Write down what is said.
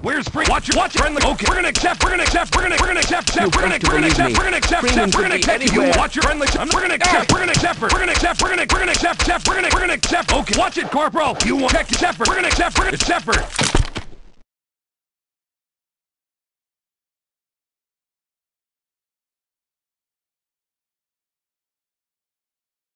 Where's Spring? Watch your friendly. Okay, we're gonna accept. We're gonna accept. We're gonna accept. We're gonna accept. We're gonna accept. We're gonna accept. You watch your friendly. We're gonna accept. We're gonna accept. We're gonna accept. We're gonna accept. We're gonna accept. Okay, watch it, Corporal. You want check Shepherd. We're gonna accept. We're gonna accept.